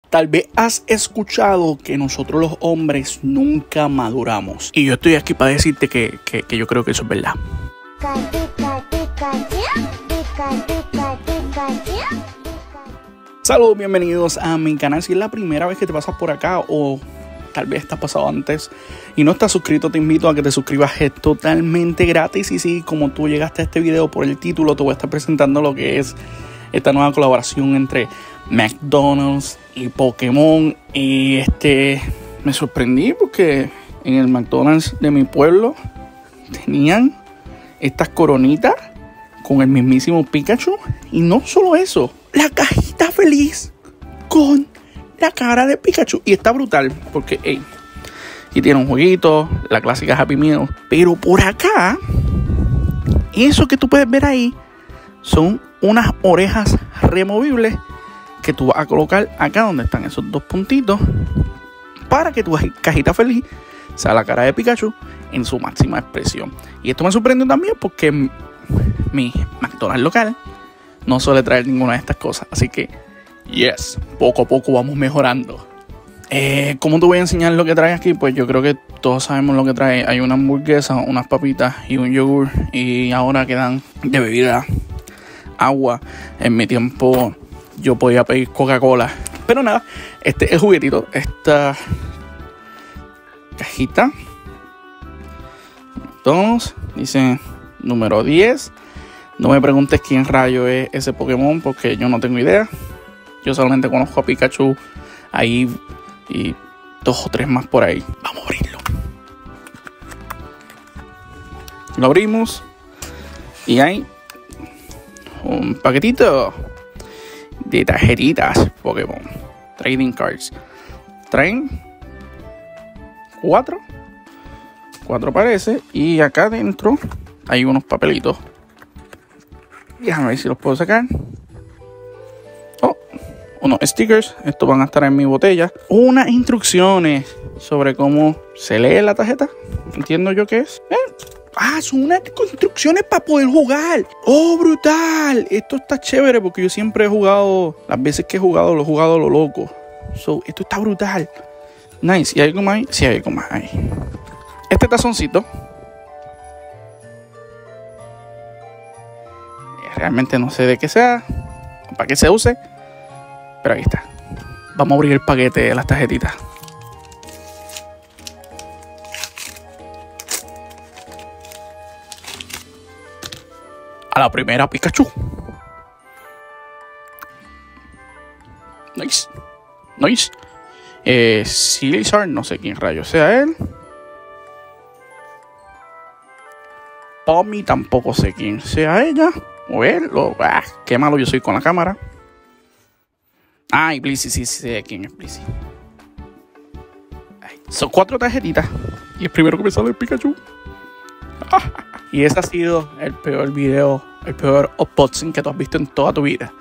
Tal vez has escuchado que nosotros los hombres nunca maduramos. Y yo estoy aquí para decirte que yo creo que eso es verdad. Saludos, bienvenidos a mi canal. Si es la primera vez que te pasas por acá o tal vez te has pasado antes y no estás suscrito, te invito a que te suscribas. Es totalmente gratis. Y sí, como tú llegaste a este video por el título, te voy a estar presentando lo que es esta nueva colaboración entre McDonald's y Pokémon. Y me sorprendí porque en el McDonald's de mi pueblo tenían estas coronitas con el mismísimo Pikachu. Y no solo eso, la cajita feliz con la cara de Pikachu. Y está brutal porque aquí tiene un jueguito, la clásica Happy Meal. Pero por acá, eso que tú puedes ver ahí son unas orejas removibles que tú vas a colocar acá donde están esos dos puntitos para que tu cajita feliz sea la cara de Pikachu en su máxima expresión. Y esto me sorprendió también porque mi McDonald's local no suele traer ninguna de estas cosas. Así que, yes, poco a poco vamos mejorando. ¿Cómo te voy a enseñar lo que trae aquí? Pues yo creo que todos sabemos lo que trae. Hay una hamburguesa, unas papitas y un yogur. Y ahora quedan de bebida agua. En mi tiempo yo podía pedir Coca-Cola. Pero nada, este es el juguetito. Esta cajita. Entonces, dice número 10. No me preguntes quién rayo es ese Pokémon porque yo no tengo idea. Yo solamente conozco a Pikachu ahí y 2 o 3 más por ahí. Vamos a abrirlo. Lo abrimos y hay un paquetito de tarjetitas Pokémon. Trading cards. Traen 4 parece. Y acá adentro hay unos papelitos. Déjame ver si los puedo sacar. Oh, unos stickers. Estos van a estar en mi botella. Unas instrucciones sobre cómo se lee la tarjeta. Entiendo yo qué es. Son unas instrucciones para poder jugar. ¡Oh, brutal! Esto está chévere porque yo siempre he jugado. Las veces que he jugado, lo he jugado a lo loco. Esto está brutal. Nice. ¿Y hay algo más ahí? Sí, hay algo más ahí. Este tazoncito. Realmente no sé de qué sea, para qué se use, pero ahí está. Vamos a abrir el paquete de las tarjetitas. A la primera, Pikachu. Nice. Nice. Silizard, no sé quién rayos sea él. Pommy, tampoco sé quién sea ella. O él, qué malo yo soy con la cámara. Y Blissey, sí sé quién es Blissey. Son 4 tarjetitas. Y el primero que me sale es Pikachu. Y ese ha sido el peor video, el peor unboxing que tú has visto en toda tu vida.